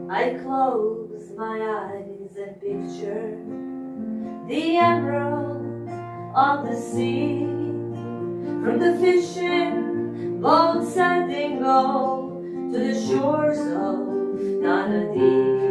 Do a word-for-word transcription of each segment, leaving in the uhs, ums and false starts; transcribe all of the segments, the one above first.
I close my eyes and picture the emerald of the sea, from the fishing boats and dingo to the shores of Nanadi.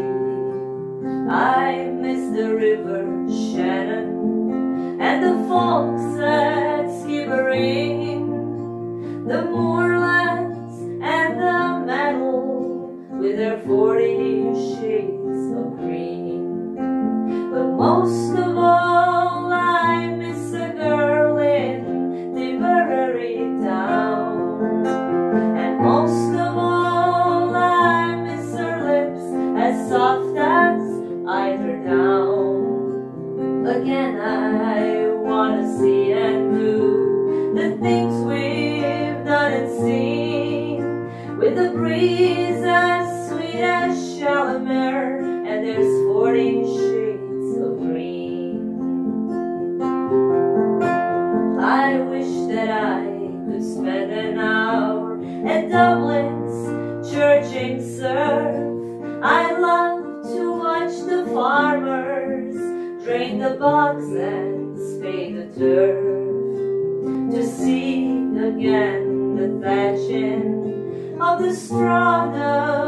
I miss the river Shannon and the folks at Skibbereen, the moorlands and the meadow with their forty shades of green. But most of all, I miss a girl in Tipperary town, and most of all, I miss her lips as soft as eider down. Again, I wanna see and do the things we've done and seen, with the breeze as sweet as Shalimar, and there's forty shades of green. I wish that I could spend an hour at Dublin's churching surf. I love to watch the farmers drain the bogs and spade the turf, to see again the thatching of the straw